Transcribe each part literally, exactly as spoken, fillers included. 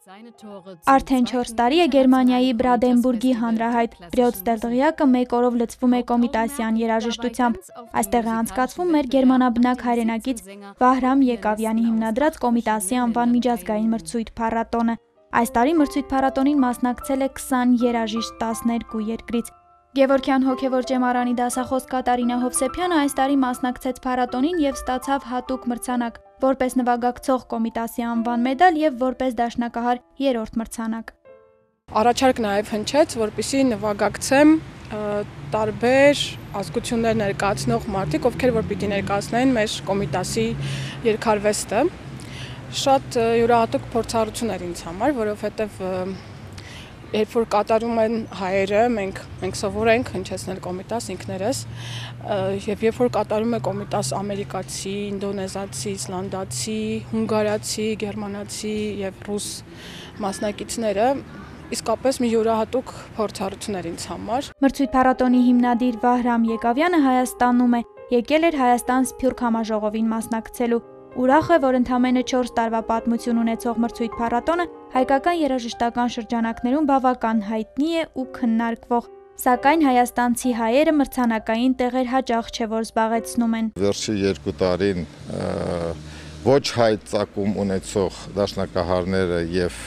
Արդեն չորս տարի է Գերմանիայի Բրանդենբուրգի հանրահայտ Բրյոց տեղյակը մեկ օրով լցվում է կոմիտասյան երաժշտությամբ։ Այստեղ է անցկացվում մեր գերմանաբնակ հայրենակից Վահրամ Եկավյանի հիմնադրած կոմիտասի անվան միջազգային մրցույթ փառատոնը։ Այս տարի մրցույթ փառատոնին մասնակցել է քսան երաժիշտ տասներկու երկրից։ Գևորգյան հոգևոր ճեմարանի դասախոս Կատարինա Հովսեփյանը այս տարի մասնակցեց փառատոնին եւ ստացավ հատուկ մրցանակ, որպես նվագակցող կոմիտասի անվան մեդալ եւ որպես դաշնակահար երրորդ մրցանակ։ Առաջարկ նաեւ հնչեց, որպեսզի նվագակցեմ տարբեր ազգություններ ներկայացնող մարդիկ, ովքեր որ պիտի ներկայացնեն մեր կոմիտասի երգարվեստը։ Շատ յուրահատուկ փորձառություն էր ինձ համար, որովհետեւ երբ որ կատարում են հայերը, մենք մենք սովոր ենք հնչեցնել կոմիտաս ինքներս, եւ երբ որ կատարում է կոմիտաս ամերիկացի, ինդոնեզացի, իսլանդացի, հունգարացի, գերմանացի եւ ռուս մասնակիցները, իսկապես մի յուրահատուկ փորձառություն էր ինձ համար։ Մրցույթ փառատոնի հիմնադիր Վահրամ Եկավյանը Հայաստանում է, եկել էր Հայաստան Սփյուռք համաժողովին մասնակցելու։ Ուրախ է, որ ընդամենը չորս տարվա պատմություն ունեցող մրցույթ փառատոնը հայկական երաժշտական շրջանակներում բավական հայտնի է ու քննարկվող, սակայն հայաստանցի հայերը մրցանակային տեղեր հաճախ չէ որ զբաղեցնում են։ Վերջի երկու տարին ոչ հայ ծագում ունեցող դաշնակահարները եւ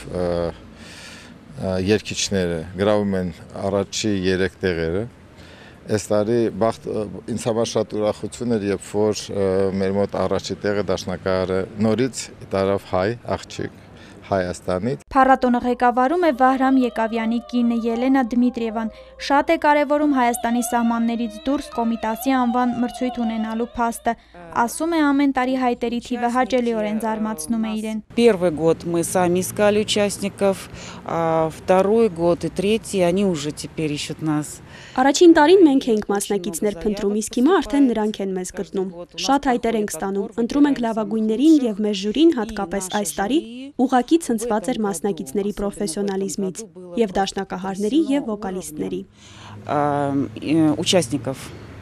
երգիչները գրավում են առաջի երեք տեղերը։ Այս տարի բախտ ինձ համար շատ ուրախություն էր, երբ որ մեր մոտ առաջի տեղը դաշնակահարը նորից տարավ հայ աղջիկ Հայաստանից։ Փառատոնը ղեկավարում է Վահրամ Եկավյանի կինը Ելենա Դմիտրիևան։ Շատ է կարևորում Հայաստանի սահմաններից դուրս կոմիտասի անվան մրցույթ ունենալու փաստը։ Ասում է ամեն տարի հայտերի թիվը հաճելիորեն զարմացնում է իրեն։ Первый год мы сами искали участников, а второй год и третий они уже теперь ищут нас. Առաջին տարին մենք ենք մասնակիցներ փնտրում, իսկ հիմա արդեն նրանք են մեզ գտնում։ Շատ հայտեր ենք ստանում, ընտրում ենք լավագույններին եւ մեր ժյուրին հատկապես այս տարի ուղղակի ցնցված էր մասնակիցների պրոֆեսիոնալիզմից եւ դաշնակահարների եւ վոկալիստների։ Участников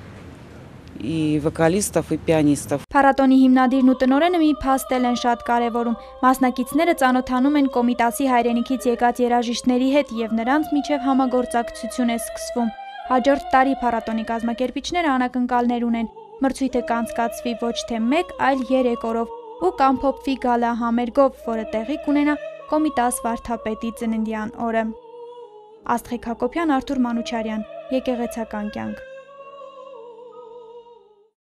и вокалистов, и пианистов. Փառատոնի հիմնադիրն ու տնօրենը մի փաստ են շատ կարևորում։ Մասնակիցները ծանոթանում են կոմիտասի հայրենիքից եկած երաժիշտների հետ եւ նրանց միջև համագործակցություն է սկսվում։ Հաջորդ տարի փառատոնի կազմակերպիչները անակնկալներ ունեն։ Մրցույթը կանցկացվի ոչ թե մեկ, այլ երեք օրով ու կամփոփվի գալա համերգով, որը տեղի կունենա կոմիտաս վարդապետի ծննդյան օրը։ Աստղիկ Հակոբյան, Արթուր Մանուչարյան, Եկեղեցական կյանք։